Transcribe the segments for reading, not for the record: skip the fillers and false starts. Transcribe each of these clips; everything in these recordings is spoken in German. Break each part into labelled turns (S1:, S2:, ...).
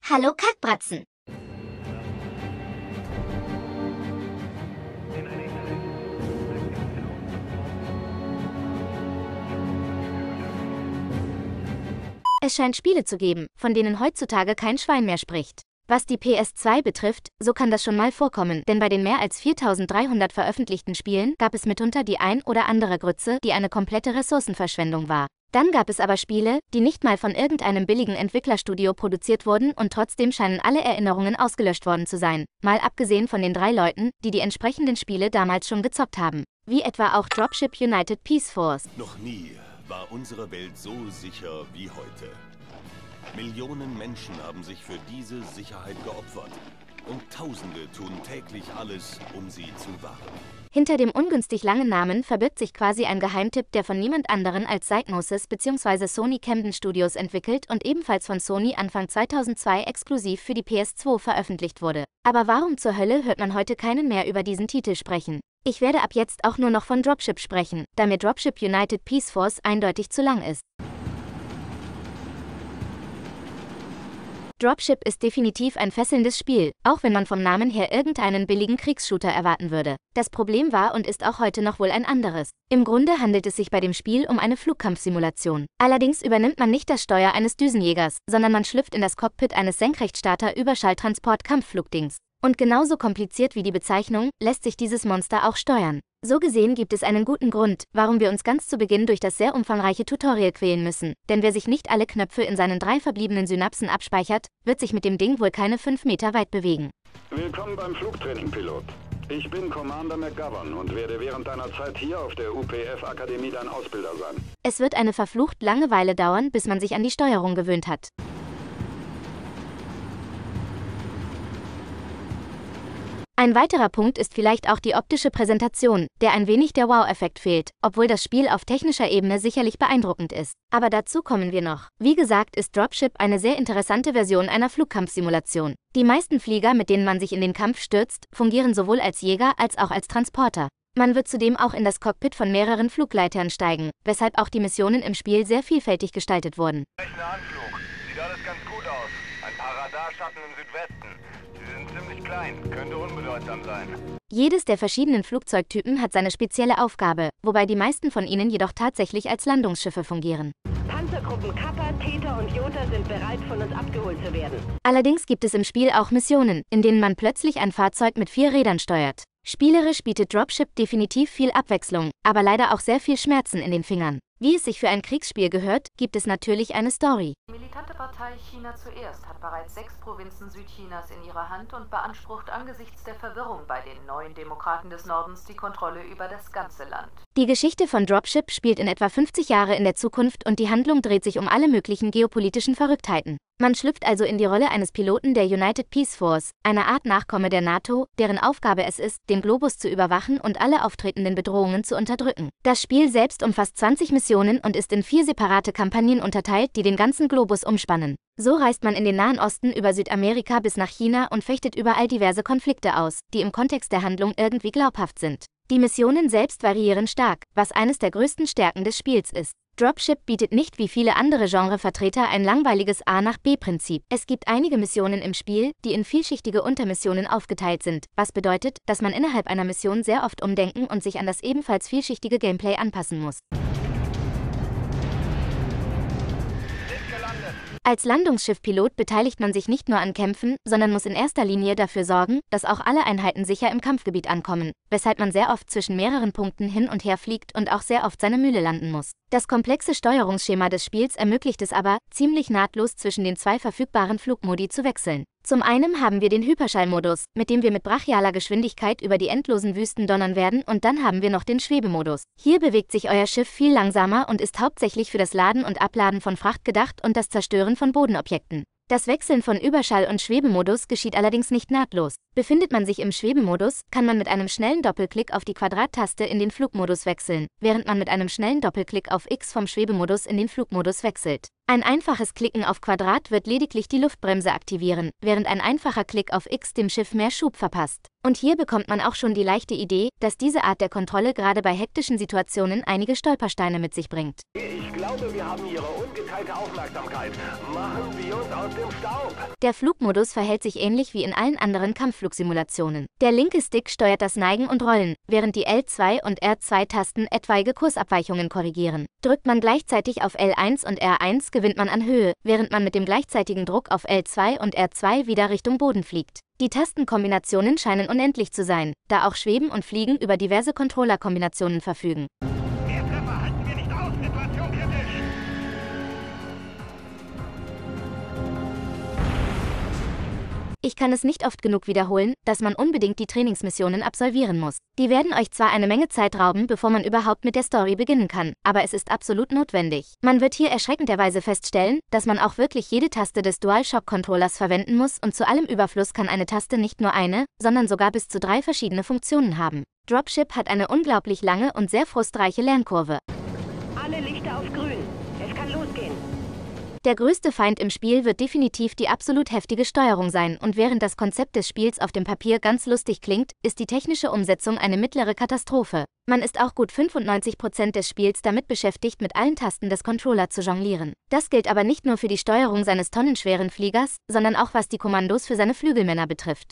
S1: Hallo Kackbratzen! Es scheint Spiele zu geben, von denen heutzutage kein Schwein mehr spricht. Was die PS2 betrifft, so kann das schon mal vorkommen, denn bei den mehr als 4300 veröffentlichten Spielen gab es mitunter die ein oder andere Grütze, die eine komplette Ressourcenverschwendung war. Dann gab es aber Spiele, die nicht mal von irgendeinem billigen Entwicklerstudio produziert wurden und trotzdem scheinen alle Erinnerungen ausgelöscht worden zu sein, mal abgesehen von den 3 Leuten, die die entsprechenden Spiele damals schon gezockt haben. Wie etwa auch Dropship United Peace Force.
S2: Noch nie war unsere Welt so sicher wie heute. Millionen Menschen haben sich für diese Sicherheit geopfert. Und Tausende tun täglich alles, um sie zu wahren.
S1: Hinter dem ungünstig langen Namen verbirgt sich quasi ein Geheimtipp, der von niemand anderen als Psygnosis bzw. Sony Camden Studios entwickelt und ebenfalls von Sony Anfang 2002 exklusiv für die PS2 veröffentlicht wurde. Aber warum zur Hölle hört man heute keinen mehr über diesen Titel sprechen? Ich werde ab jetzt auch nur noch von Dropship sprechen, da mir Dropship United Peace Force eindeutig zu lang ist. Dropship ist definitiv ein fesselndes Spiel, auch wenn man vom Namen her irgendeinen billigen Kriegsshooter erwarten würde. Das Problem war und ist auch heute noch wohl ein anderes. Im Grunde handelt es sich bei dem Spiel um eine Flugkampfsimulation. Allerdings übernimmt man nicht das Steuer eines Düsenjägers, sondern man schlüpft in das Cockpit eines Senkrechtstarter-Überschalltransport-Kampfflugdings. Und genauso kompliziert wie die Bezeichnung, lässt sich dieses Monster auch steuern. So gesehen gibt es einen guten Grund, warum wir uns ganz zu Beginn durch das sehr umfangreiche Tutorial quälen müssen. Denn wer sich nicht alle Knöpfe in seinen 3 verbliebenen Synapsen abspeichert, wird sich mit dem Ding wohl keine 5 Meter weit bewegen.
S3: Willkommen beim Flugtraining, Pilot. Ich bin Commander McGovern und werde während deiner Zeit hier auf der UPF-Akademie dein Ausbilder sein.
S1: Es wird eine verflucht lange Weile dauern, bis man sich an die Steuerung gewöhnt hat. Ein weiterer Punkt ist vielleicht auch die optische Präsentation, der ein wenig der Wow-Effekt fehlt, obwohl das Spiel auf technischer Ebene sicherlich beeindruckend ist. Aber dazu kommen wir noch. Wie gesagt ist Dropship eine sehr interessante Version einer Flugkampfsimulation. Die meisten Flieger, mit denen man sich in den Kampf stürzt, fungieren sowohl als Jäger als auch als Transporter. Man wird zudem auch in das Cockpit von mehreren Flugleitern steigen, weshalb auch die Missionen im Spiel sehr vielfältig gestaltet wurden.
S4: Anflug. Sieht alles ganz gut aus. Ein paar Radarschatten im Südwesten. Sie sind ziemlich klein, könnte unbedeutsam sein.
S1: Jedes der verschiedenen Flugzeugtypen hat seine spezielle Aufgabe, wobei die meisten von ihnen jedoch tatsächlich als Landungsschiffe fungieren.
S5: Panzergruppen Kappa, Theta und Jota sind bereit, von uns abgeholt zu werden.
S1: Allerdings gibt es im Spiel auch Missionen, in denen man plötzlich ein Fahrzeug mit 4 Rädern steuert. Spielerisch bietet Dropship definitiv viel Abwechslung, aber leider auch sehr viel Schmerzen in den Fingern. Wie es sich für ein Kriegsspiel gehört, gibt es natürlich eine Story.
S6: Die militante Partei China zuerst hat bereits 6 Provinzen Südchinas in ihrer Hand und beansprucht angesichts der Verwirrung bei den neuen Demokraten des Nordens die Kontrolle über das ganze Land.
S1: Die Geschichte von Dropship spielt in etwa 50 Jahre in der Zukunft und die Handlung dreht sich um alle möglichen geopolitischen Verrücktheiten. Man schlüpft also in die Rolle eines Piloten der United Peace Force, einer Art Nachkomme der NATO, deren Aufgabe es ist, den Globus zu überwachen und alle auftretenden Bedrohungen zu unterdrücken. Das Spiel selbst umfasst 20 Missionen und ist in 4 separate Kampagnen unterteilt, die den ganzen Globus umspannen. So reist man in den Nahen Osten über Südamerika bis nach China und fechtet überall diverse Konflikte aus, die im Kontext der Handlung irgendwie glaubhaft sind. Die Missionen selbst variieren stark, was eines der größten Stärken des Spiels ist. Dropship bietet nicht wie viele andere Genrevertreter ein langweiliges A nach B-Prinzip. Es gibt einige Missionen im Spiel, die in vielschichtige Untermissionen aufgeteilt sind, was bedeutet, dass man innerhalb einer Mission sehr oft umdenken und sich an das ebenfalls vielschichtige Gameplay anpassen muss. Als Landungsschiffpilot beteiligt man sich nicht nur an Kämpfen, sondern muss in erster Linie dafür sorgen, dass auch alle Einheiten sicher im Kampfgebiet ankommen, weshalb man sehr oft zwischen mehreren Punkten hin und her fliegt und auch sehr oft seine Mühle landen muss. Das komplexe Steuerungsschema des Spiels ermöglicht es aber, ziemlich nahtlos zwischen den 2 verfügbaren Flugmodi zu wechseln. Zum einen haben wir den Hyperschallmodus, mit dem wir mit brachialer Geschwindigkeit über die endlosen Wüsten donnern werden, und dann haben wir noch den Schwebemodus. Hier bewegt sich euer Schiff viel langsamer und ist hauptsächlich für das Laden und Abladen von Fracht gedacht und das Zerstören von Bodenobjekten. Das Wechseln von Überschall- und Schwebemodus geschieht allerdings nicht nahtlos. Befindet man sich im Schwebemodus, kann man mit einem schnellen Doppelklick auf die Quadrattaste in den Flugmodus wechseln, während man mit einem schnellen Doppelklick auf X vom Schwebemodus in den Flugmodus wechselt. Ein einfaches Klicken auf Quadrat wird lediglich die Luftbremse aktivieren, während ein einfacher Klick auf X dem Schiff mehr Schub verpasst. Und hier bekommt man auch schon die leichte Idee, dass diese Art der Kontrolle gerade bei hektischen Situationen einige Stolpersteine mit sich bringt.
S4: Ich glaube, wir haben Ihre ungeteilte Aufmerksamkeit. Machen Sie uns aus dem Staub.
S1: Der Flugmodus verhält sich ähnlich wie in allen anderen Kampfflugsimulationen. Der linke Stick steuert das Neigen und Rollen, während die L2 und R2-Tasten etwaige Kursabweichungen korrigieren. Drückt man gleichzeitig auf L1 und R1, gewinnt man an Höhe, während man mit dem gleichzeitigen Druck auf L2 und R2 wieder Richtung Boden fliegt. Die Tastenkombinationen scheinen unendlich zu sein, da auch Schweben und Fliegen über diverse Controller-Kombinationen verfügen.
S4: Mehr Treffer halten wir nicht aus. Situation kritisch.
S1: Ich kann es nicht oft genug wiederholen, dass man unbedingt die Trainingsmissionen absolvieren muss. Die werden euch zwar eine Menge Zeit rauben, bevor man überhaupt mit der Story beginnen kann, aber es ist absolut notwendig. Man wird hier erschreckenderweise feststellen, dass man auch wirklich jede Taste des DualShock-Controllers verwenden muss und zu allem Überfluss kann eine Taste nicht nur eine, sondern sogar bis zu 3 verschiedene Funktionen haben. Dropship hat eine unglaublich lange und sehr frustreiche Lernkurve.
S5: Alle Lichter auf grün. Es kann losgehen.
S1: Der größte Feind im Spiel wird definitiv die absolut heftige Steuerung sein und während das Konzept des Spiels auf dem Papier ganz lustig klingt, ist die technische Umsetzung eine mittlere Katastrophe. Man ist auch gut 95% des Spiels damit beschäftigt, mit allen Tasten des Controller zu jonglieren. Das gilt aber nicht nur für die Steuerung seines tonnenschweren Fliegers, sondern auch was die Kommandos für seine Flügelmänner betrifft.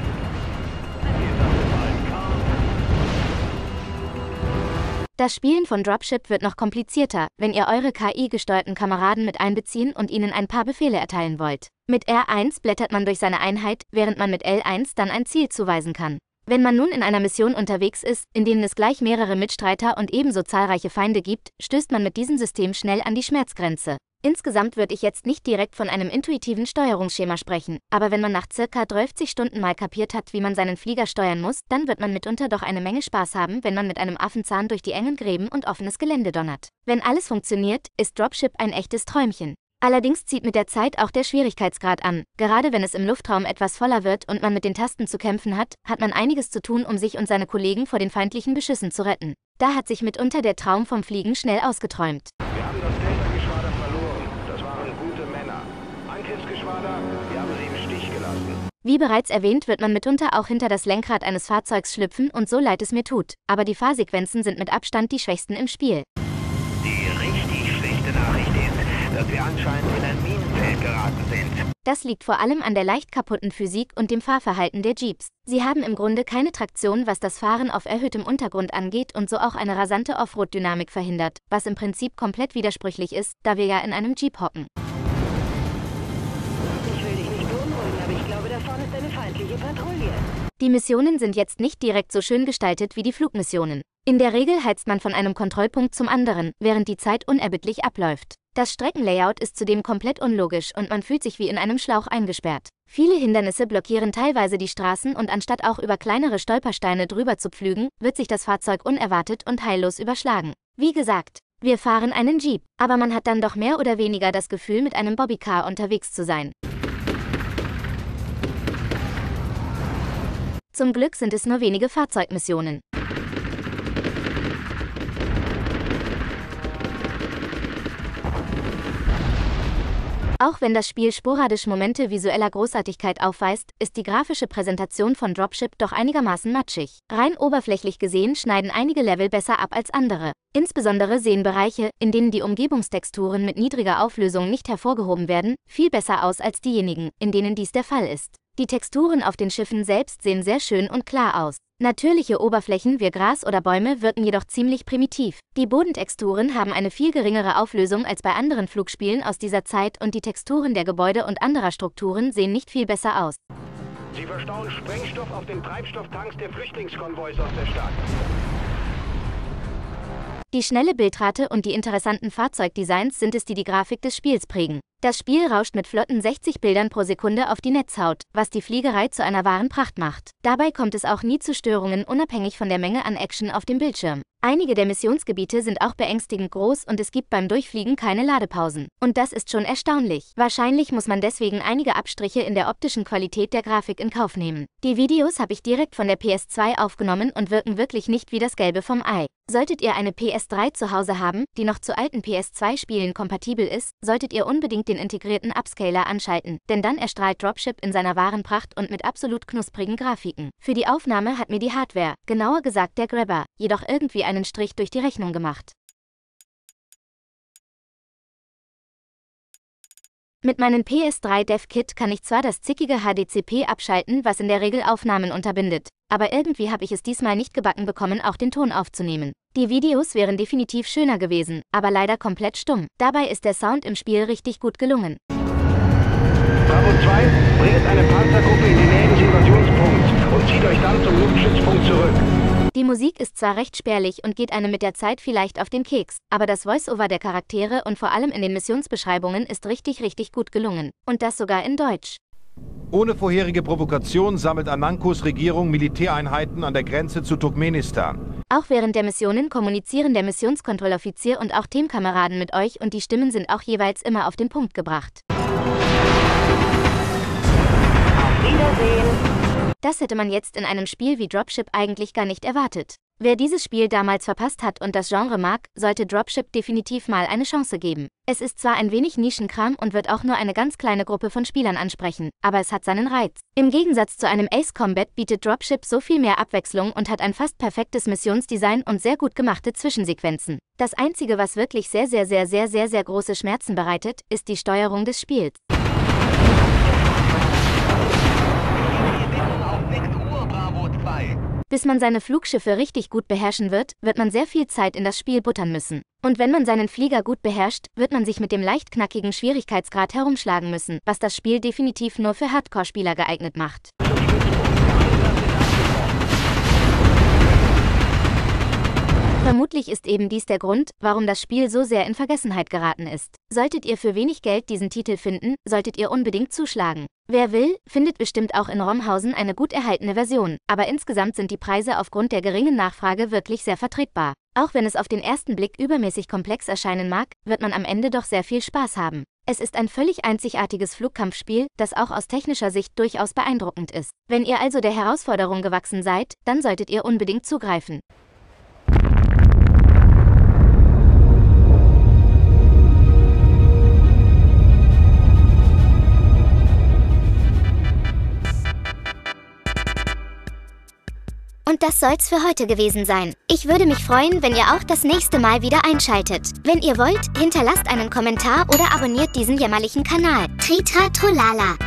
S1: Das Spielen von Dropship wird noch komplizierter, wenn ihr eure KI-gesteuerten Kameraden mit einbeziehen und ihnen ein paar Befehle erteilen wollt. Mit R1 blättert man durch seine Einheit, während man mit L1 dann ein Ziel zuweisen kann. Wenn man nun in einer Mission unterwegs ist, in denen es gleich mehrere Mitstreiter und ebenso zahlreiche Feinde gibt, stößt man mit diesem System schnell an die Schmerzgrenze. Insgesamt würde ich jetzt nicht direkt von einem intuitiven Steuerungsschema sprechen, aber wenn man nach circa 30 Stunden mal kapiert hat, wie man seinen Flieger steuern muss, dann wird man mitunter doch eine Menge Spaß haben, wenn man mit einem Affenzahn durch die engen Gräben und offenes Gelände donnert. Wenn alles funktioniert, ist Dropship ein echtes Träumchen. Allerdings zieht mit der Zeit auch der Schwierigkeitsgrad an. Gerade wenn es im Luftraum etwas voller wird und man mit den Tasten zu kämpfen hat, hat man einiges zu tun, um sich und seine Kollegen vor den feindlichen Beschüssen zu retten. Da hat sich mitunter der Traum vom Fliegen schnell ausgeträumt.
S3: Wir haben das Delta-Geschwader verloren. Das waren gute Männer. Angriffsgeschwader, wir haben sie im Stich gelassen.
S1: Wie bereits erwähnt, wird man mitunter auch hinter das Lenkrad eines Fahrzeugs schlüpfen und so leid es mir tut. Aber die Fahrsequenzen sind mit Abstand die schwächsten im Spiel.
S4: Die richtig schlechte Nachricht ist, dass wir anscheinend in ein Minenfeld geraten sind.
S1: Das liegt vor allem an der leicht kaputten Physik und dem Fahrverhalten der Jeeps. Sie haben im Grunde keine Traktion, was das Fahren auf erhöhtem Untergrund angeht und so auch eine rasante Offroad-Dynamik verhindert, was im Prinzip komplett widersprüchlich ist, da wir ja in einem Jeep hocken.
S5: Ich will dich nicht beunruhigen, aber ich glaube, da vorne ist eine feindliche Patrouille.
S1: Die Missionen sind jetzt nicht direkt so schön gestaltet wie die Flugmissionen. In der Regel heizt man von einem Kontrollpunkt zum anderen, während die Zeit unerbittlich abläuft. Das Streckenlayout ist zudem komplett unlogisch und man fühlt sich wie in einem Schlauch eingesperrt. Viele Hindernisse blockieren teilweise die Straßen und anstatt auch über kleinere Stolpersteine drüber zu pflügen, wird sich das Fahrzeug unerwartet und heillos überschlagen. Wie gesagt, wir fahren einen Jeep, aber man hat dann doch mehr oder weniger das Gefühl, mit einem Bobbycar unterwegs zu sein. Zum Glück sind es nur wenige Fahrzeugmissionen. Auch wenn das Spiel sporadisch Momente visueller Großartigkeit aufweist, ist die grafische Präsentation von Dropship doch einigermaßen matschig. Rein oberflächlich gesehen schneiden einige Level besser ab als andere. Insbesondere sehen Bereiche, in denen die Umgebungstexturen mit niedriger Auflösung nicht hervorgehoben werden, viel besser aus als diejenigen, in denen dies der Fall ist. Die Texturen auf den Schiffen selbst sehen sehr schön und klar aus. Natürliche Oberflächen wie Gras oder Bäume wirken jedoch ziemlich primitiv. Die Bodentexturen haben eine viel geringere Auflösung als bei anderen Flugspielen aus dieser Zeit und die Texturen der Gebäude und anderer Strukturen sehen nicht viel besser aus.
S3: Sie verstauen Sprengstoff auf den Treibstofftanks der Flüchtlingskonvois aus der Stadt.
S1: Die schnelle Bildrate und die interessanten Fahrzeugdesigns sind es, die die Grafik des Spiels prägen. Das Spiel rauscht mit flotten 60 Bildern pro Sekunde auf die Netzhaut, was die Fliegerei zu einer wahren Pracht macht. Dabei kommt es auch nie zu Störungen, unabhängig von der Menge an Action auf dem Bildschirm. Einige der Missionsgebiete sind auch beängstigend groß und es gibt beim Durchfliegen keine Ladepausen. Und das ist schon erstaunlich. Wahrscheinlich muss man deswegen einige Abstriche in der optischen Qualität der Grafik in Kauf nehmen. Die Videos habe ich direkt von der PS2 aufgenommen und wirken wirklich nicht wie das Gelbe vom Ei. Solltet ihr eine PS3 zu Hause haben, die noch zu alten PS2-Spielen kompatibel ist, solltet ihr unbedingt den integrierten Upscaler anschalten, denn dann erstrahlt Dropship in seiner wahren Pracht und mit absolut knusprigen Grafiken. Für die Aufnahme hat mir die Hardware, genauer gesagt der Grabber, jedoch irgendwie einen Strich durch die Rechnung gemacht. Mit meinem PS3 Dev Kit kann ich zwar das zickige HDCP abschalten, was in der Regel Aufnahmen unterbindet, aber irgendwie habe ich es diesmal nicht gebacken bekommen, auch den Ton aufzunehmen. Die Videos wären definitiv schöner gewesen, aber leider komplett stumm. Dabei ist der Sound im Spiel richtig gut gelungen.
S3: Bravo 2, bringt eine Panzergruppe in die Nähe des Invasionspunkts und zieht euch dann zum Luftstützpunkt zurück.
S1: Die Musik ist zwar recht spärlich und geht einem mit der Zeit vielleicht auf den Keks, aber das Voice-Over der Charaktere und vor allem in den Missionsbeschreibungen ist richtig gut gelungen. Und das sogar in Deutsch.
S7: Ohne vorherige Provokation sammelt Anankos Regierung Militäreinheiten an der Grenze zu Turkmenistan.
S1: Auch während der Missionen kommunizieren der Missionskontrolloffizier und auch Teamkameraden mit euch und die Stimmen sind auch jeweils immer auf den Punkt gebracht.
S5: Auf Wiedersehen.
S1: Das hätte man jetzt in einem Spiel wie Dropship eigentlich gar nicht erwartet. Wer dieses Spiel damals verpasst hat und das Genre mag, sollte Dropship definitiv mal eine Chance geben. Es ist zwar ein wenig Nischenkram und wird auch nur eine ganz kleine Gruppe von Spielern ansprechen, aber es hat seinen Reiz. Im Gegensatz zu einem Ace Combat bietet Dropship so viel mehr Abwechslung und hat ein fast perfektes Missionsdesign und sehr gut gemachte Zwischensequenzen. Das Einzige, was wirklich sehr große Schmerzen bereitet, ist die Steuerung des Spiels. Bis man seine Flugschiffe richtig gut beherrschen wird, wird man sehr viel Zeit in das Spiel buttern müssen. Und wenn man seinen Flieger gut beherrscht, wird man sich mit dem leicht knackigen Schwierigkeitsgrad herumschlagen müssen, was das Spiel definitiv nur für Hardcore-Spieler geeignet macht. Vermutlich ist eben dies der Grund, warum das Spiel so sehr in Vergessenheit geraten ist. Solltet ihr für wenig Geld diesen Titel finden, solltet ihr unbedingt zuschlagen. Wer will, findet bestimmt auch in Romhausen eine gut erhaltene Version, aber insgesamt sind die Preise aufgrund der geringen Nachfrage wirklich sehr vertretbar. Auch wenn es auf den ersten Blick übermäßig komplex erscheinen mag, wird man am Ende doch sehr viel Spaß haben. Es ist ein völlig einzigartiges Flugkampfspiel, das auch aus technischer Sicht durchaus beeindruckend ist. Wenn ihr also der Herausforderung gewachsen seid, dann solltet ihr unbedingt zugreifen.
S8: Und das soll's für heute gewesen sein. Ich würde mich freuen, wenn ihr auch das nächste Mal wieder einschaltet. Wenn ihr wollt, hinterlasst einen Kommentar oder abonniert diesen jämmerlichen Kanal. Tritra Trollala.